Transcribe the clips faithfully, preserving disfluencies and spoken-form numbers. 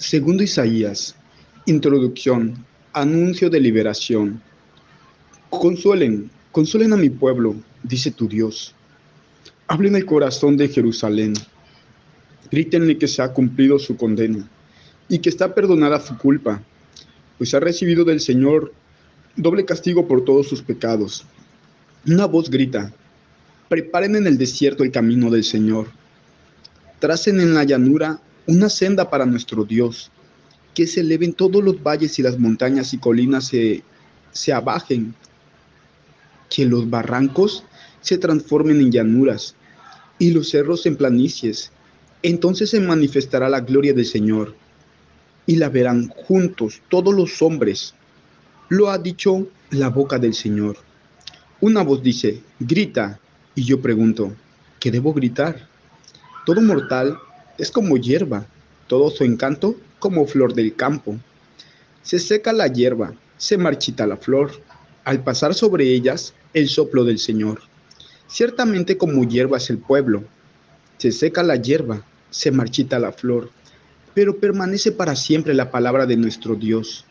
Segundo Isaías. Introducción. Anuncio de liberación. Consuelen, consuelen a mi pueblo, dice tu Dios. Hablen el corazón de Jerusalén. Grítenle que se ha cumplido su condena y que está perdonada su culpa, pues ha recibido del Señor doble castigo por todos sus pecados. Una voz grita: preparen en el desierto el camino del Señor. Tracen en la llanura una senda para nuestro Dios. Que se eleven todos los valles y las montañas y colinas se, se abajen. Que los barrancos se transformen en llanuras y los cerros en planicies. Entonces se manifestará la gloria del Señor y la verán juntos todos los hombres. Lo ha dicho la boca del Señor. Una voz dice: grita. Y yo pregunto: ¿qué debo gritar? Todo mortal es como hierba, todo su encanto como flor del campo. Se seca la hierba, se marchita la flor, al pasar sobre ellas el soplo del Señor. Ciertamente como hierba es el pueblo. Se seca la hierba, se marchita la flor, pero permanece para siempre la palabra de nuestro Dios.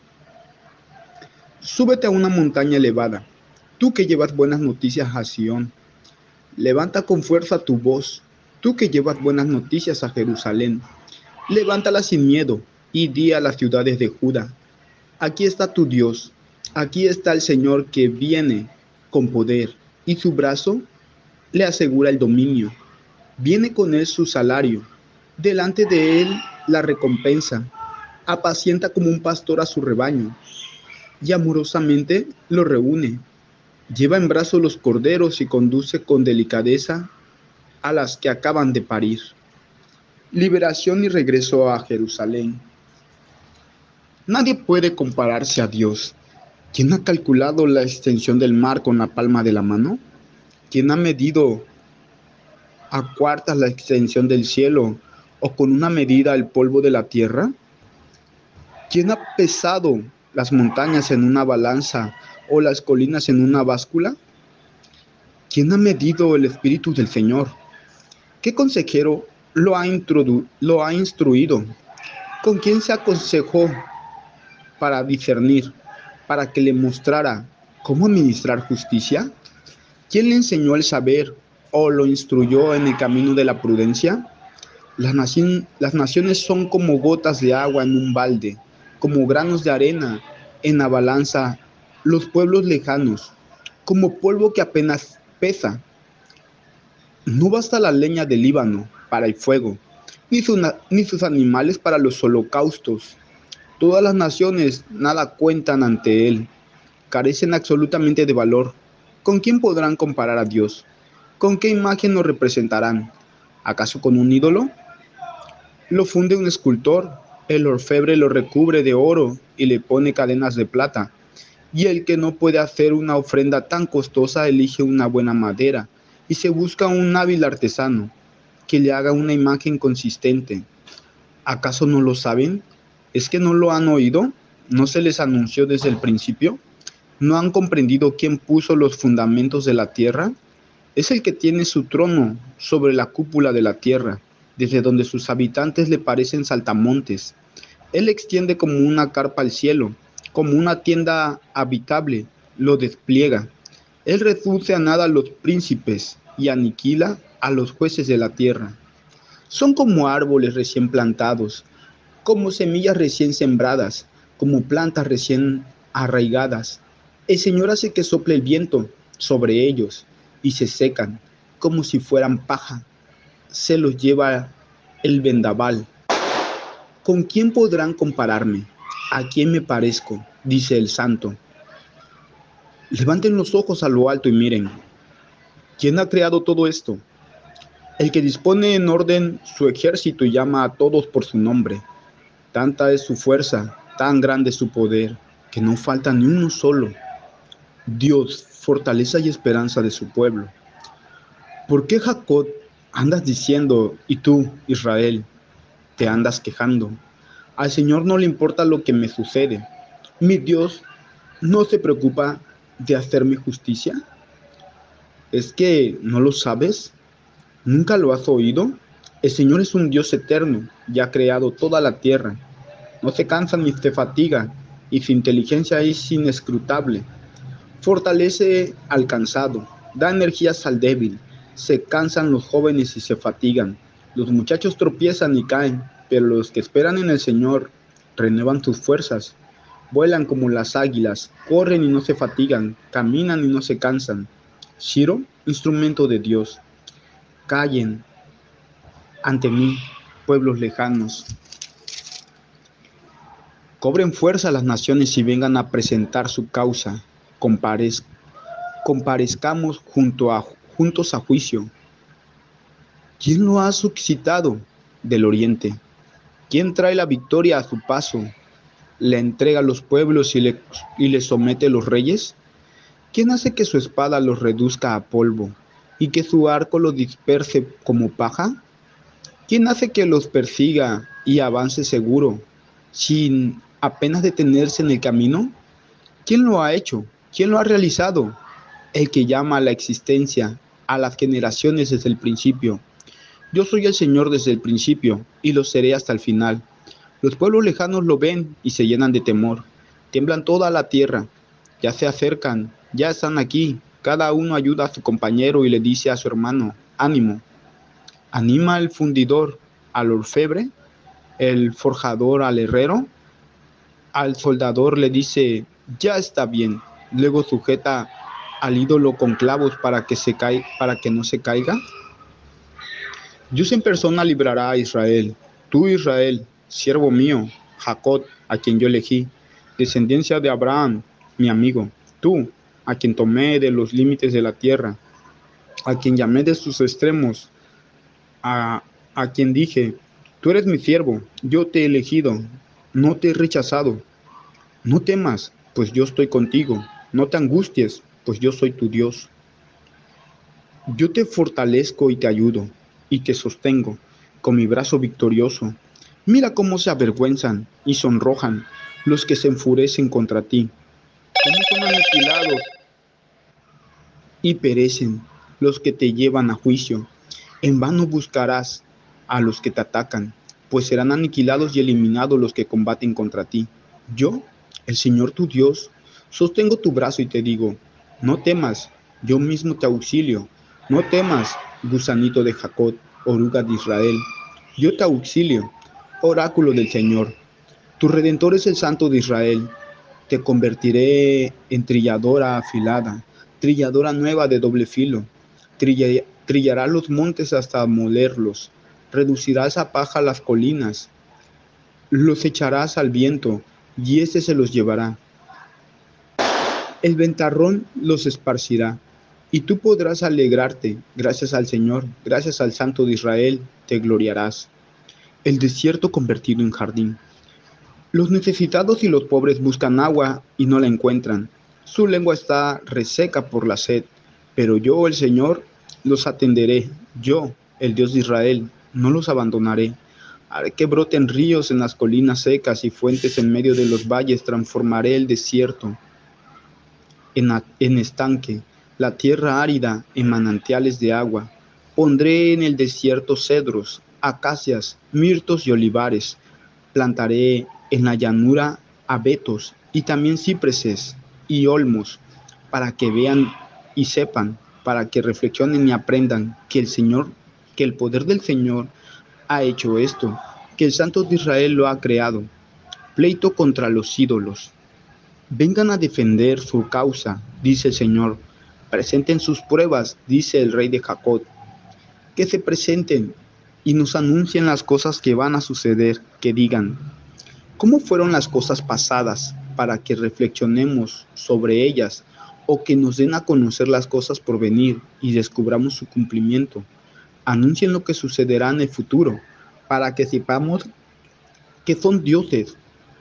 Súbete a una montaña elevada, tú que llevas buenas noticias a Sión. Levanta con fuerza tu voz, tú que llevas buenas noticias a Jerusalén. Levántala sin miedo y di a las ciudades de Judá: aquí está tu Dios, aquí está el Señor que viene con poder, y su brazo le asegura el dominio. Viene con él su salario, delante de él la recompensa. Apacienta como un pastor a su rebaño, y amorosamente lo reúne. Lleva en brazos los corderos y conduce con delicadeza a las que acaban de parir. Liberación y regreso a Jerusalén. Nadie puede compararse a Dios. ¿Quién ha calculado la extensión del mar con la palma de la mano? ¿Quién ha medido a cuartas la extensión del cielo, o con una medida el polvo de la tierra? ¿Quién ha pesado las montañas en una balanza o las colinas en una báscula? ¿Quién ha medido el espíritu del Señor? ¿Qué consejero lo ha, introdu- lo ha instruido? ¿Con quién se aconsejó para discernir, para que le mostrara cómo administrar justicia? ¿Quién le enseñó el saber o lo instruyó en el camino de la prudencia? Las, naci- las naciones son como gotas de agua en un balde, como granos de arena en la balanza, los pueblos lejanos, como polvo que apenas pesa. No basta la leña del Líbano para el fuego, ni, su na- ni sus animales para los holocaustos. Todas las naciones nada cuentan ante él, carecen absolutamente de valor. ¿Con quién podrán comparar a Dios? ¿Con qué imagen nos representarán? ¿Acaso con un ídolo? Lo funde un escultor, el orfebre lo recubre de oro y le pone cadenas de plata. Y el que no puede hacer una ofrenda tan costosa elige una buena madera y se busca un hábil artesano que le haga una imagen consistente. ¿Acaso no lo saben? ¿Es que no lo han oído? ¿No se les anunció desde el principio? ¿No han comprendido quién puso los fundamentos de la tierra? Es el que tiene su trono sobre la cúpula de la tierra, desde donde sus habitantes le parecen saltamontes. Él extiende como una carpa al cielo, como una tienda habitable, lo despliega. Él reduce a nada a los príncipes y aniquila a los jueces de la tierra. Son como árboles recién plantados, como semillas recién sembradas, como plantas recién arraigadas. El Señor hace que sople el viento sobre ellos y se secan, como si fueran paja. Se los lleva el vendaval. ¿Con quién podrán compararme? ¿A quién me parezco?, dice el Santo. Levanten los ojos a lo alto y miren. ¿Quién ha creado todo esto? El que dispone en orden su ejército y llama a todos por su nombre. Tanta es su fuerza, tan grande su poder, que no falta ni uno solo. Dios, fortaleza y esperanza de su pueblo. ¿Por qué, Jacob, andas diciendo, y tú, Israel, te andas quejando? Al Señor no le importa lo que me sucede. Mi Dios no se preocupa de hacerme justicia. ¿Es que no lo sabes? ¿Nunca lo has oído? El Señor es un Dios eterno y ha creado toda la tierra. No se cansa ni se fatiga, y su inteligencia es inescrutable. Fortalece al cansado, da energías al débil. Se cansan los jóvenes y se fatigan. Los muchachos tropiezan y caen, pero los que esperan en el Señor renuevan sus fuerzas. Vuelan como las águilas, corren y no se fatigan, caminan y no se cansan. Shiro, instrumento de Dios. Callen ante mí, pueblos lejanos. Cobren fuerza las naciones y vengan a presentar su causa. Comparez, comparezcamos junto a, juntos a juicio. ¿Quién lo ha suscitado del oriente? ¿Quién trae la victoria a su paso? ¿Le entrega a los pueblos y le, y le somete a los reyes? ¿Quién hace que su espada los reduzca a polvo y que su arco los disperse como paja? ¿Quién hace que los persiga y avance seguro, sin apenas detenerse en el camino? ¿Quién lo ha hecho? ¿Quién lo ha realizado? El que llama a la existencia a las generaciones desde el principio. Yo soy el Señor desde el principio, y lo seré hasta el final. Los pueblos lejanos lo ven y se llenan de temor. Tiemblan toda la tierra. Ya se acercan, ya están aquí. Cada uno ayuda a su compañero y le dice a su hermano, ánimo. Anima al fundidor, al orfebre, el forjador al herrero. Al soldador le dice, ya está bien. Luego sujeta al ídolo con clavos para que, se caiga, para que no se caiga. Dios en persona librará a Israel. Tú, Israel, siervo mío, Jacob, a quien yo elegí, descendencia de Abraham, mi amigo. Tú, a quien tomé de los límites de la tierra, a quien llamé de sus extremos, a, a quien dije, tú eres mi siervo, yo te he elegido, no te he rechazado. No temas, pues yo estoy contigo. No te angusties, pues yo soy tu Dios. Yo te fortalezco y te ayudo, y te sostengo con mi brazo victorioso. Mira cómo se avergüenzan y sonrojan los que se enfurecen contra ti. Cómo son aniquilados y perecen los que te llevan a juicio. En vano buscarás a los que te atacan, pues serán aniquilados y eliminados los que combaten contra ti. Yo, el Señor tu Dios, sostengo tu brazo y te digo, no temas, yo mismo te auxilio. No temas, gusanito de Jacob, oruga de Israel. Yo te auxilio, oráculo del Señor. Tu Redentor es el Santo de Israel. Te convertiré en trilladora afilada, trilladora nueva de doble filo. Trilla, trillarás los montes hasta molerlos. Reducirás a paja las colinas. Los echarás al viento, y éste se los llevará. El ventarrón los esparcirá, y tú podrás alegrarte. Gracias al Señor, gracias al Santo de Israel, te gloriarás. El desierto convertido en jardín. Los necesitados y los pobres buscan agua y no la encuentran. Su lengua está reseca por la sed, pero yo, el Señor, los atenderé. Yo, el Dios de Israel, no los abandonaré. Haré que broten ríos en las colinas secas y fuentes en medio de los valles. Transformaré el desierto en, en estanque, la tierra árida en manantiales de agua. Pondré en el desierto cedros, acacias, mirtos y olivares. Plantaré en la llanura abetos y también cipreses y olmos, para que vean y sepan, para que reflexionen y aprendan que el Señor, que el poder del Señor ha hecho esto, que el Santo de Israel lo ha creado. Pleito contra los ídolos. Vengan a defender su causa, dice el Señor. Presenten sus pruebas, dice el Rey de Jacob. Que se presenten y nos anuncien las cosas que van a suceder, que digan, ¿cómo fueron las cosas pasadas? Para que reflexionemos sobre ellas, o que nos den a conocer las cosas por venir y descubramos su cumplimiento. Anuncien lo que sucederá en el futuro, para que sepamos que son dioses.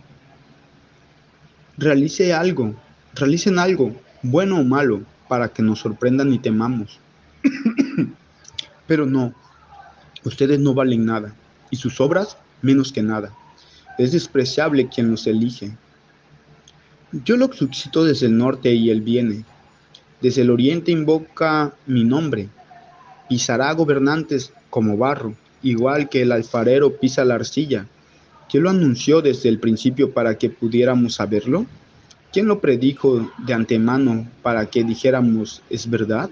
Realice algo, realicen algo, bueno o malo, para que nos sorprendan y temamos. Pero no, ustedes no valen nada, y sus obras menos que nada. Es despreciable quien los elige. Yo lo suscito desde el norte y él viene. Desde el oriente invoca mi nombre. Pisará gobernantes como barro igual que el alfarero pisa la arcilla. ¿Quién lo anunció desde el principio para que pudiéramos saberlo? ¿Quién lo predijo de antemano para que dijéramos es verdad?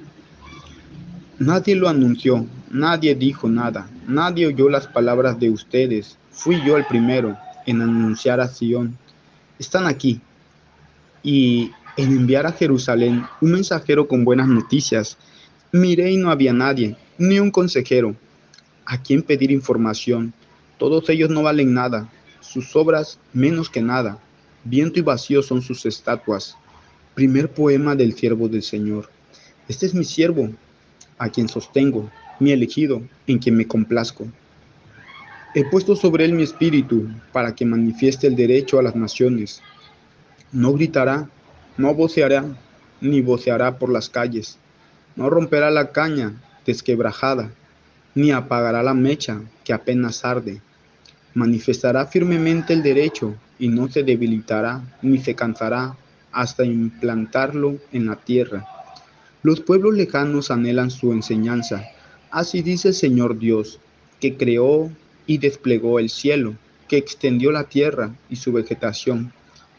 Nadie lo anunció, nadie dijo nada, nadie oyó las palabras de ustedes. Fui yo el primero en anunciar a Sión: están aquí, y en enviar a Jerusalén un mensajero con buenas noticias. Miré y no había nadie, ni un consejero, a quien pedir información. Todos ellos no valen nada, sus obras menos que nada. Viento y vacío son sus estatuas. Primer poema del siervo del Señor. Este es mi siervo, a quien sostengo, mi elegido, en quien me complazco. He puesto sobre él mi espíritu, para que manifieste el derecho a las naciones. No gritará, no voceará, ni voceará por las calles. No romperá la caña desquebrajada, ni apagará la mecha que apenas arde. Manifestará firmemente el derecho, y no se debilitará, ni se cansará, hasta implantarlo en la tierra. Los pueblos lejanos anhelan su enseñanza. Así dice el Señor Dios, que creó y desplegó el cielo, que extendió la tierra y su vegetación,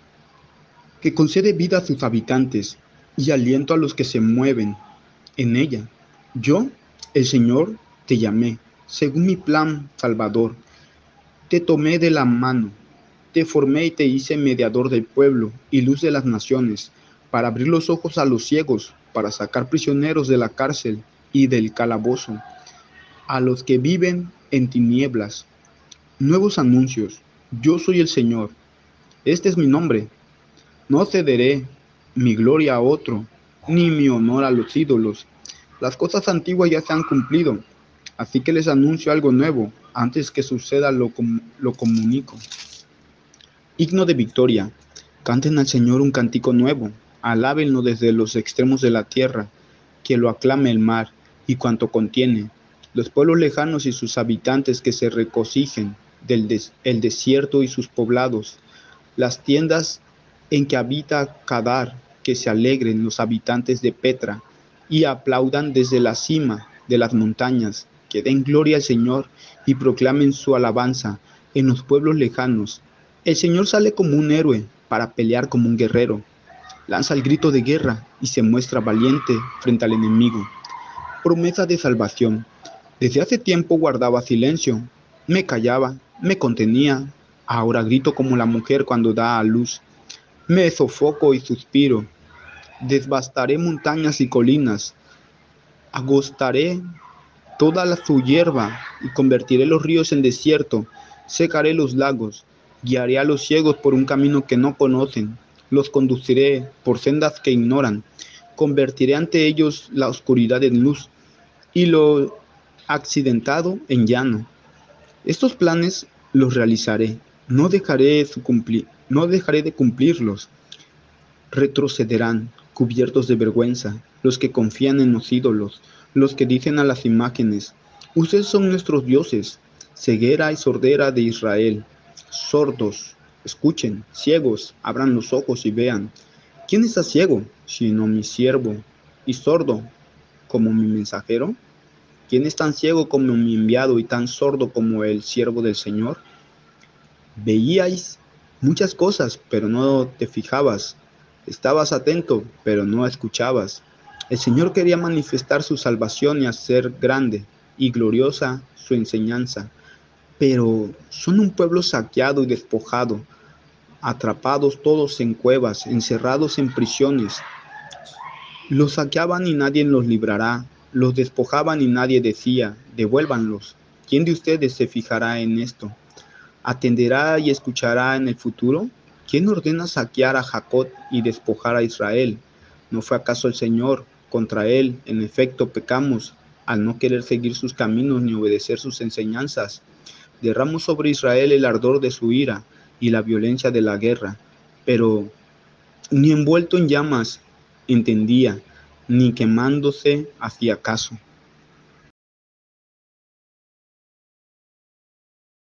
que concede vida a sus habitantes y aliento a los que se mueven en ella. Yo, el Señor, te llamé, según mi plan salvador. Te tomé de la mano, te formé y te hice mediador del pueblo y luz de las naciones, para abrir los ojos a los ciegos, para sacar prisioneros de la cárcel y del calabozo, a los que viven en tinieblas. Nuevos anuncios: yo soy el Señor, este es mi nombre. No cederé mi gloria a otro, ni mi honor a los ídolos. Las cosas antiguas ya se han cumplido, así que les anuncio algo nuevo. Antes que suceda lo, com lo comunico. Himno de victoria. Canten al Señor un cántico nuevo, alábenlo desde los extremos de la tierra, que lo aclame el mar y cuanto contiene, los pueblos lejanos y sus habitantes que se regocijen del des el desierto y sus poblados, las tiendas en que habita Cadar, que se alegren los habitantes de Petra y aplaudan desde la cima de las montañas, que den gloria al Señor y proclamen su alabanza en los pueblos lejanos. El Señor sale como un héroe para pelear como un guerrero. Lanza el grito de guerra y se muestra valiente frente al enemigo. Promesa de salvación. Desde hace tiempo guardaba silencio, me callaba, me contenía. Ahora grito como la mujer cuando da a luz. Me sofoco y suspiro. Devastaré montañas y colinas. Agostaré toda la, su hierba y convertiré los ríos en desierto. Secaré los lagos. Guiaré a los ciegos por un camino que no conocen. Los conduciré por sendas que ignoran. Convertiré ante ellos la oscuridad en luz y lo accidentado en llano. Estos planes los realizaré. No dejaré, su cumplir, no dejaré de cumplirlos. Retrocederán, cubiertos de vergüenza, los que confían en los ídolos, los que dicen a las imágenes: ustedes son nuestros dioses. Ceguera y sordera de Israel. Sordos, escuchen; ciegos, abran los ojos y vean. ¿Quién está ciego, sino mi siervo, y sordo, como mi mensajero? ¿Quién es tan ciego como mi enviado y tan sordo como el siervo del Señor? Veíais muchas cosas, pero no te fijabas. Estabas atento, pero no escuchabas. El Señor quería manifestar su salvación y hacer grande y gloriosa su enseñanza. Pero son un pueblo saqueado y despojado, atrapados todos en cuevas, encerrados en prisiones. Los saqueaban y nadie los librará, los despojaban y nadie decía: devuélvanlos. ¿Quién de ustedes se fijará en esto? ¿Atenderá y escuchará en el futuro? ¿Quién ordena saquear a Jacob y despojar a Israel? ¿No fue acaso el Señor? Contra él, en efecto, pecamos, al no querer seguir sus caminos ni obedecer sus enseñanzas. Derramó sobre Israel el ardor de su ira y la violencia de la guerra, pero ni envuelto en llamas entendía, ni quemándose hacía caso.